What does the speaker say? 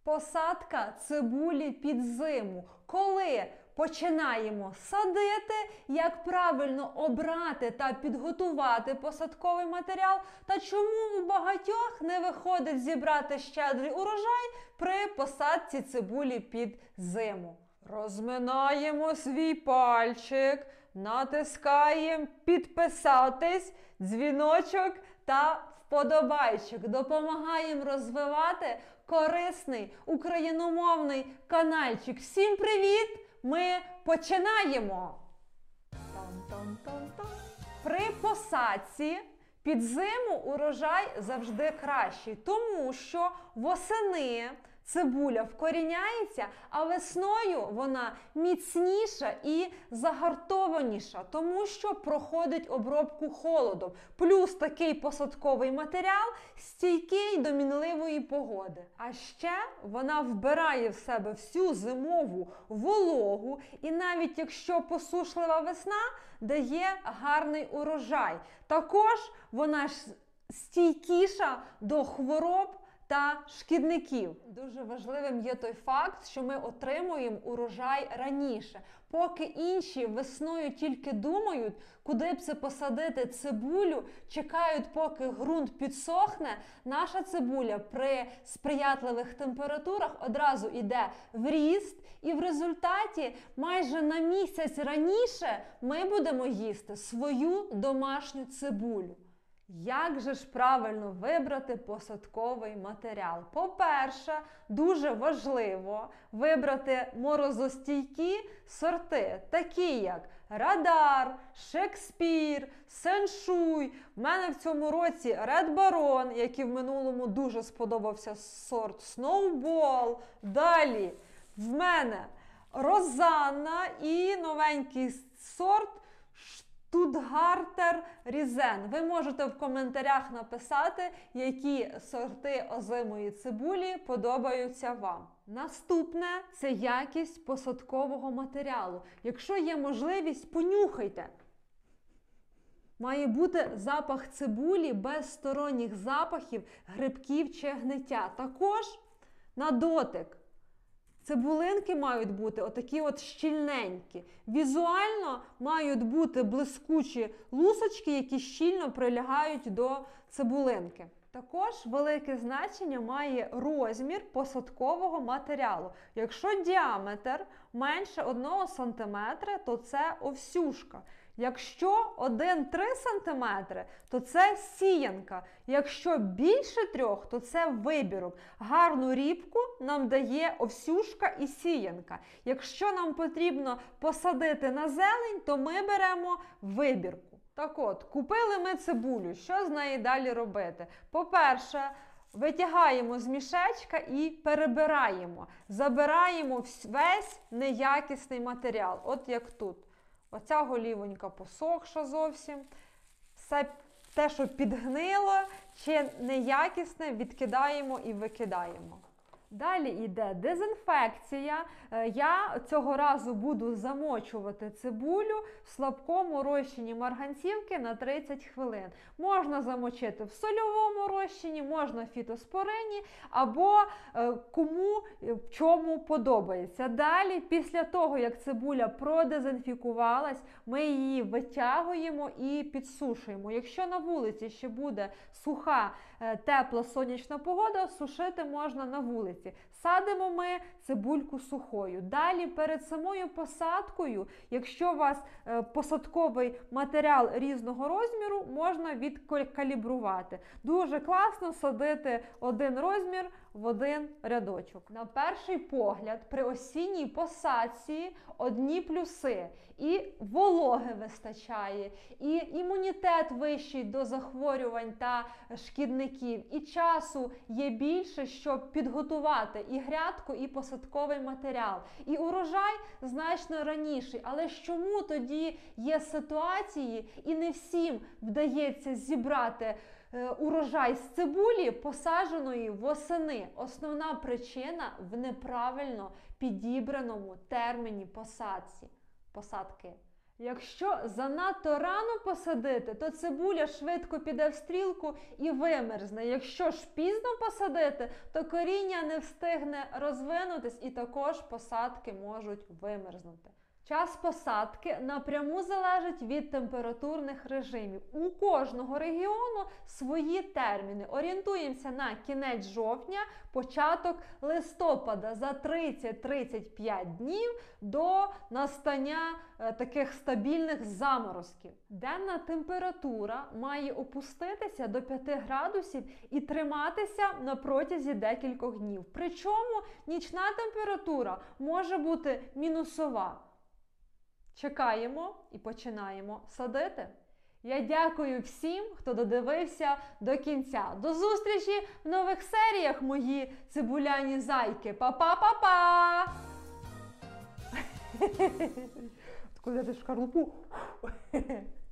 Посадка цибулі під зиму. Коли починаємо садити, як правильно обрати та підготувати посадковий матеріал, та чому у багатьох не виходить зібрати щедрий урожай при посадці цибулі під зиму. Розминаємо свій пальчик, натискаємо підписатись, дзвіночок та вподобайчик. Допомагаємо розвивати корисний україномовний канальчик. Всім привіт! Ми починаємо! Там-там-там-там. При посадці під зиму урожай завжди кращий, тому що восени цибуля вкоріняється, а весною вона міцніша і загартованіша, тому що проходить обробку холодом. Плюс такий посадковий матеріал стійкий до мінливої погоди. А ще вона вбирає в себе всю зимову вологу і навіть якщо посушлива весна, дає гарний урожай. Також вона ж стійкіша до хвороб та шкідників. Дуже важливим є той факт, що ми отримуємо урожай раніше. Поки інші весною тільки думають, куди б це посадити цибулю, чекають, поки ґрунт підсохне, наша цибуля при сприятливих температурах одразу йде в ріст, і в результаті майже на місяць раніше ми будемо їсти свою домашню цибулю. Як же ж правильно вибрати посадковий матеріал? По-перше, дуже важливо вибрати морозостійкі сорти, такі як Радар, Шекспір, Сеншуй. В мене в цьому році Red Baron, який в минулому дуже сподобався сорт Snowball. Далі в мене Розанна і новенький сорт Штутгартер Різен. Ви можете в коментарях написати, які сорти озимої цибулі подобаються вам. Наступне – це якість посадкового матеріалу. Якщо є можливість, понюхайте. Має бути запах цибулі без сторонніх запахів, грибків чи гниття. Також на дотик. Цибулинки мають бути отакі от щільненькі. Візуально мають бути блискучі лусочки, які щільно прилягають до цибулинки. Також велике значення має розмір посадкового матеріалу. Якщо діаметр менше 1 см, то це овсюшка. Якщо 1-3 см, то це сіянка. Якщо більше 3, то це вибірок. Гарну рібку нам дає овсюшка і сіянка. Якщо нам потрібно посадити на зелень, то ми беремо вибірку. Так от, купили ми цибулю. Що з нею далі робити? По-перше, витягаємо з мішечка і перебираємо. Забираємо весь неякісний матеріал. От як тут. Оця голівонька посохша зовсім. Все те, що підгнило чи неякісне, відкидаємо і викидаємо. Далі йде дезінфекція. Я цього разу буду замочувати цибулю в слабкому розчині марганцівки на 30 хвилин. Можна замочити в сольовому розчині, можна в фітоспорині, або кому в чому подобається. Далі, після того, як цибуля продезінфікувалась, ми її витягуємо і підсушуємо. Якщо на вулиці ще буде суха, тепла сонячна погода, сушити можна на вулиці. Садимо ми цибульку сухою. Далі перед самою посадкою, якщо у вас посадковий матеріал різного розміру, можна відкалібрувати. Дуже класно садити один розмір в один рядочок. На перший погляд, при осінній посадці одні плюси. І вологи вистачає, і імунітет вищий до захворювань та шкідників, і часу є більше, щоб підготувати і грядку, і посадковий матеріал. І урожай значно раніший. Але чому тоді є ситуації, і не всім вдається зібрати урожай з цибулі, посадженої восени? Основна причина в неправильно підібраному терміні посадки. Якщо занадто рано посадити, то цибуля швидко піде в стрілку і вимерзне. Якщо ж пізно посадити, то коріння не встигне розвинутись і також посадки можуть вимерзнути. Час посадки напряму залежить від температурних режимів. У кожного регіону свої терміни. Орієнтуємося на кінець жовтня, початок листопада, за 30-35 днів до настання таких стабільних заморозків. Денна температура має опуститися до 5 градусів і триматися на протязі декількох днів. Причому нічна температура може бути мінусова. Чекаємо і починаємо садити. Я дякую всім, хто додивився до кінця. До зустрічі в нових серіях, мої цибуляні зайки. Па-па-па-па! Коли ти в шкарлупу.